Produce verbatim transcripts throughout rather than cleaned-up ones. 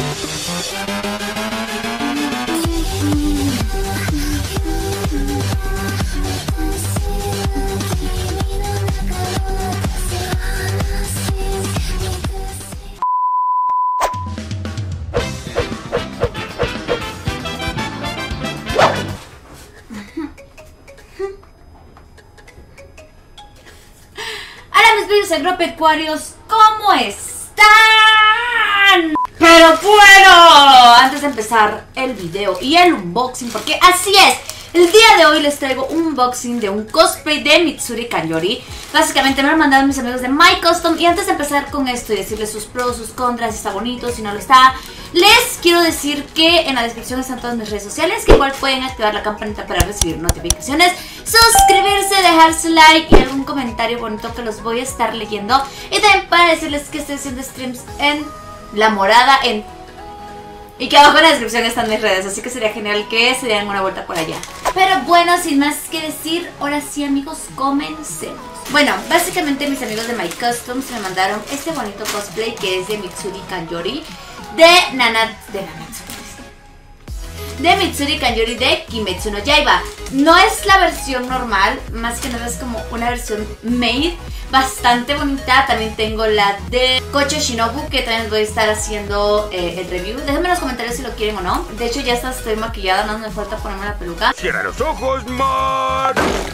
Agropecuarios, ¿cómo están? Pero bueno, antes de empezar el video y el unboxing, porque así es, el día de hoy les traigo un unboxing de un cosplay de Mitsuri Kanjori. Básicamente me lo mandaron mis amigos de My Custom. Y antes de empezar con esto y decirles sus pros, sus contras, si está bonito, si no lo está, les quiero decir que en la descripción están todas mis redes sociales, que igual pueden activar la campanita para recibir notificaciones, suscribirse, dejar su like y algún comentario bonito que los voy a estar leyendo. Y también para decirles que estoy haciendo streams en La Morada, en... y que abajo en la descripción están mis redes, así que sería genial que se den una vuelta por allá. Pero bueno, sin más que decir, ahora sí amigos, comencemos. Bueno, básicamente mis amigos de My Customs me mandaron este bonito cosplay que es de Mitsuri Kanjori de Nanat... de Nanatsu de Mitsuri Kanjori de Kimetsu no Yaiba. No es la versión normal, más que nada es como una versión made, bastante bonita. También tengo la de Kocho Shinobu, que también les voy a estar haciendo eh, el review. Déjenme en los comentarios si lo quieren o no. De hecho ya hasta estoy maquillada, no me falta ponerme la peluca. ¡Cierra los ojos, man!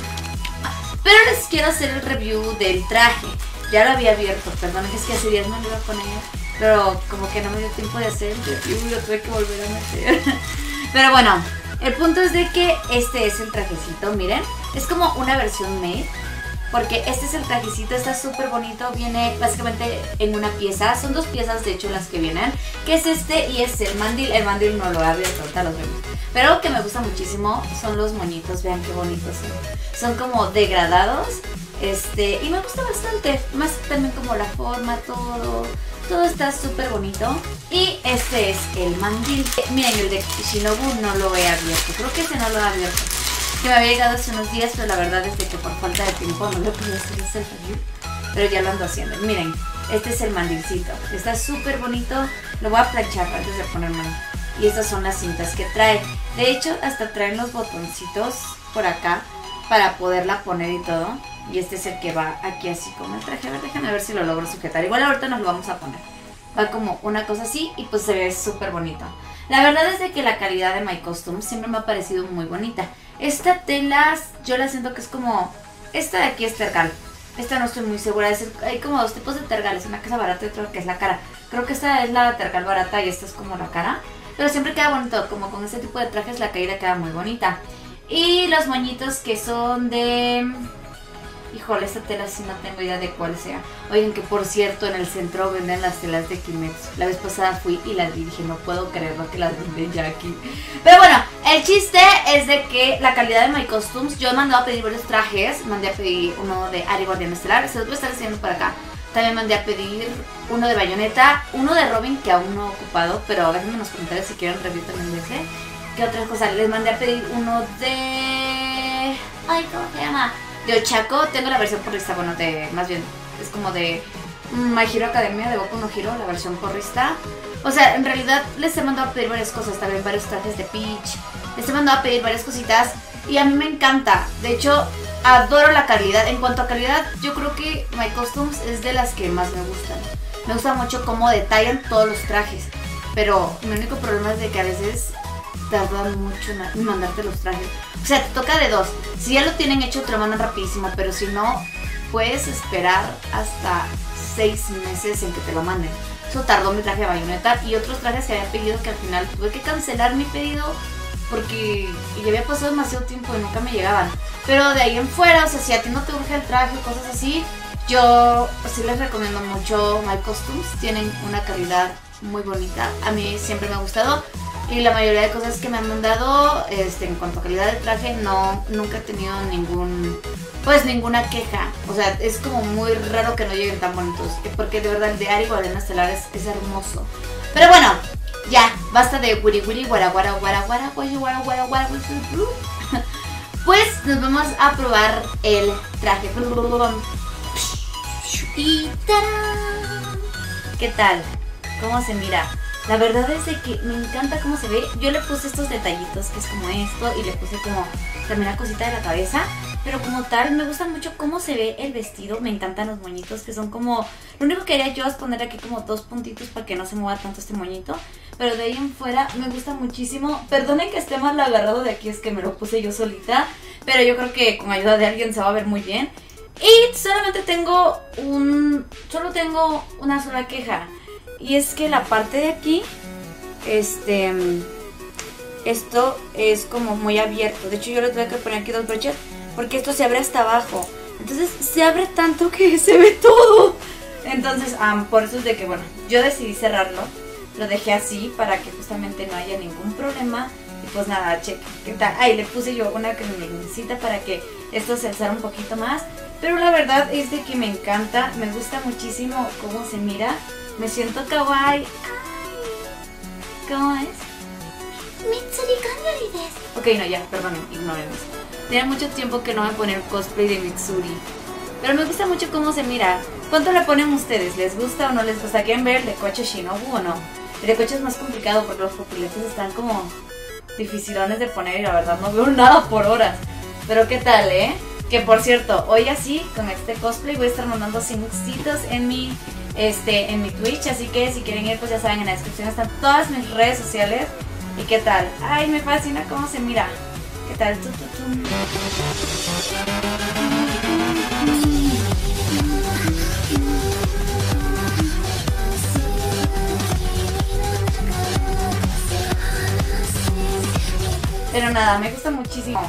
Pero les quiero hacer el review del traje. Ya lo había abierto, perdón, es que hace días me lo iba a poner, pero como que no me dio tiempo de hacer el review y lo tuve que volver a meter. Pero bueno, el punto es de que este es el trajecito, miren. Es como una versión made, porque este es el trajecito, está súper bonito. Viene básicamente en una pieza, son dos piezas de hecho las que vienen, que es este y es el mandil. El mandil no lo he abierto, ahorita los vemos. Pero algo que me gusta muchísimo son los moñitos, vean qué bonitos son. Son como degradados, este, y me gusta bastante, más también como la forma, todo... Todo está súper bonito. Y este es el mandil. Miren, el de Shinobu no lo he abierto. Creo que ese no lo he abierto. Que me había llegado hace unos días, pero la verdad es de que por falta de tiempo no lo pude hacer ese review. Pero ya lo ando haciendo. Miren, este es el mandilcito. Está súper bonito. Lo voy a planchar antes de ponérmelo. Y estas son las cintas que trae. De hecho, hasta traen los botoncitos por acá para poderla poner y todo. Y este es el que va aquí así como el traje. A ver, déjenme ver si lo logro sujetar. Igual ahorita nos lo vamos a poner. Va como una cosa así y pues se ve súper bonito. La verdad es de que la calidad de My Customs siempre me ha parecido muy bonita. Esta tela yo la siento que es como... Esta de aquí es tergal. Esta no estoy muy segura. Es el... Hay como dos tipos de tergales. Una que es barata y otra que es la cara. Creo que esta es la tergal barata y esta es como la cara. Pero siempre queda bonito. Como con este tipo de trajes la caída queda muy bonita. Y los moñitos que son de... Híjole, esta tela sí no tengo idea de cuál sea. Oigan, que por cierto, en el centro venden las telas de Kimetsu. La vez pasada fui y las vi y dije, no puedo creerlo que las venden ya aquí. Pero bueno, el chiste es de que la calidad de My Customs, yo he mandado a pedir varios trajes. Mandé a pedir uno de Ari Guardián Estelar, se los voy a estar enseñando por acá. También mandé a pedir uno de Bayonetta, uno de Robin que aún no he ocupado, pero déjenme en los comentarios si quieren review también de ese. ¿Qué otras cosas? Les mandé a pedir uno de... Ay, ¿cómo se llama? De Ochako. Tengo la versión porrista, bueno, de, más bien, es como de My Hero Academia, de Boku no Hero, la versión porrista. O sea, en realidad les he mandado a pedir varias cosas, también varios trajes de Peach. Les he mandado a pedir varias cositas y a mí me encanta. De hecho, adoro la calidad. En cuanto a calidad, yo creo que My Customs es de las que más me gustan. Me gusta mucho cómo detallan todos los trajes. Pero mi único problema es de que a veces tardan mucho en mandarte los trajes. O sea, te toca de dos. Si ya lo tienen hecho, te lo mandan rapidísimo. Pero si no, puedes esperar hasta seis meses en que te lo manden. Eso tardó mi traje de Bayonetta y otros trajes que había pedido que al final tuve que cancelar mi pedido porque ya había pasado demasiado tiempo y nunca me llegaban. Pero de ahí en fuera, o sea, si a ti no te urge el traje o cosas así, yo sí les recomiendo mucho My Customs. Tienen una calidad muy bonita. A mí siempre me ha gustado. Y la mayoría de cosas que me han mandado, este, en cuanto a calidad de traje, no, nunca he tenido ningún, pues ninguna queja. O sea, es como muy raro que no lleguen tan bonitos, porque de verdad el de Ari Guardián Estelar es, es hermoso. Pero bueno, ya, basta de wiri wiri, guara guara guara guara, guara guara guara guara. Pues nos vamos a probar el traje. Y ¡tarán! ¿Qué tal? ¿Cómo se mira? La verdad es de que me encanta cómo se ve. Yo le puse estos detallitos que es como esto y le puse como también la cosita de la cabeza. Pero como tal, me gusta mucho cómo se ve el vestido. Me encantan los moñitos que son como... Lo único que haría yo es poner aquí como dos puntitos para que no se mueva tanto este moñito. Pero de ahí en fuera me gusta muchísimo. Perdonen que esté mal agarrado de aquí, es que me lo puse yo solita. Pero yo creo que con ayuda de alguien se va a ver muy bien. Y solamente tengo un... Solo tengo una sola queja. Y es que la parte de aquí, este, esto es como muy abierto. De hecho yo le tuve que poner aquí dos broches porque esto se abre hasta abajo. Entonces se abre tanto que se ve todo. Entonces, um, por eso es de que, bueno, yo decidí cerrarlo. Lo dejé así para que justamente no haya ningún problema. Y pues nada, cheque, ¿qué tal? Ahí le puse yo una cremencita para que esto se alzara un poquito más. Pero la verdad es de que me encanta, me gusta muchísimo cómo se mira. Me siento kawaii. ¿Cómo es? Mitsuri Kanyori desu. Ok, no, ya, perdonen, ignoren eso. Tenía mucho tiempo que no me ponía el cosplay de Mitsuri. Pero me gusta mucho cómo se mira. ¿Cuánto le ponen ustedes? ¿Les gusta o no les gusta? ¿Quieren ver el de coche Shinobu o no? El de coche es más complicado porque los pupiletes están como dificilones de poner y la verdad no veo nada por horas. Pero ¿qué tal, eh? Que por cierto, hoy así, con este cosplay voy a estar mandando sincitos en mi... Este, en mi Twitch, así que si quieren ir pues ya saben, en la descripción están todas mis redes sociales. ¿Y qué tal? Ay, me fascina cómo se mira. ¿Qué tal? Tu, tu, tu. Pero nada, me gusta muchísimo.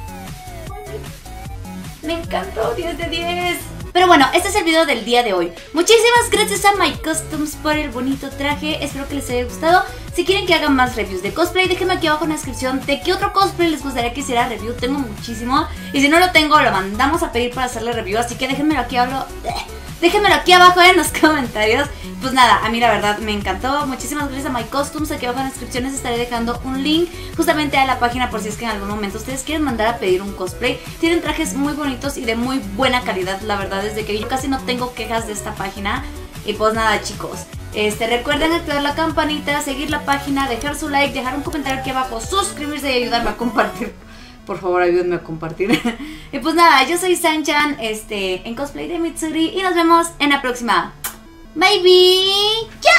Me encantó, diez de diez. Pero bueno, este es el video del día de hoy. Muchísimas gracias a My Customs por el bonito traje. Espero que les haya gustado. Si quieren que haga más reviews de cosplay, déjenme aquí abajo en la descripción de qué otro cosplay les gustaría que hiciera review. Tengo muchísimo. Y si no lo tengo, lo mandamos a pedir para hacerle review. Así que déjenmelo aquí abajo. Déjenmelo aquí abajo en los comentarios. Pues nada, a mí la verdad me encantó. Muchísimas gracias a My Customs. Aquí abajo en la descripción les estaré dejando un link justamente a la página por si es que en algún momento ustedes quieren mandar a pedir un cosplay. Tienen trajes muy bonitos y de muy buena calidad. La verdad es de que yo casi no tengo quejas de esta página. Y pues nada, chicos, este, recuerden activar la campanita, seguir la página, dejar su like, dejar un comentario aquí abajo, suscribirse y ayudarme a compartir. Por favor, ayúdenme a compartir. Y pues nada, yo soy Sanchan, este, en cosplay de Mitsuri. Y nos vemos en la próxima. Bye bye. ¡Chao!